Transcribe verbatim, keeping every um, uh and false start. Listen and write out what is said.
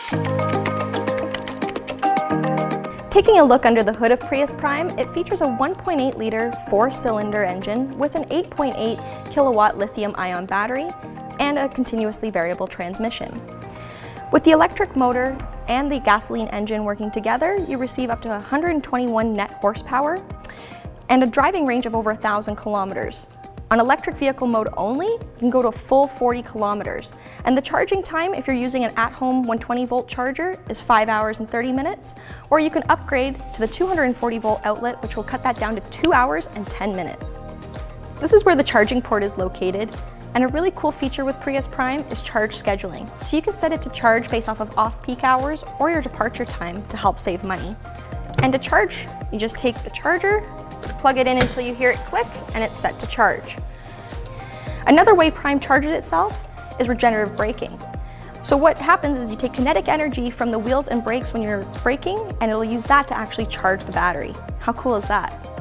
Taking a look under the hood of Prius Prime, it features a one point eight liter four-cylinder engine with an eight point eight kilowatt lithium-ion battery and a continuously variable transmission. With the electric motor and the gasoline engine working together, you receive up to one hundred twenty-one net horsepower and a driving range of over one thousand kilometers. On electric vehicle mode only, you can go to a full forty kilometers. And the charging time, if you're using an at-home one hundred twenty volt charger, is five hours and thirty minutes, or you can upgrade to the two hundred forty volt outlet, which will cut that down to two hours and ten minutes. This is where the charging port is located, and a really cool feature with Prius Prime is charge scheduling. So you can set it to charge based off of off-peak hours or your departure time to help save money. And to charge, you just take the charger, plug it in until you hear it click, and it's set to charge. Another way Prime charges itself is regenerative braking. So what happens is you take kinetic energy from the wheels and brakes when you're braking, and it'll use that to actually charge the battery. How cool is that?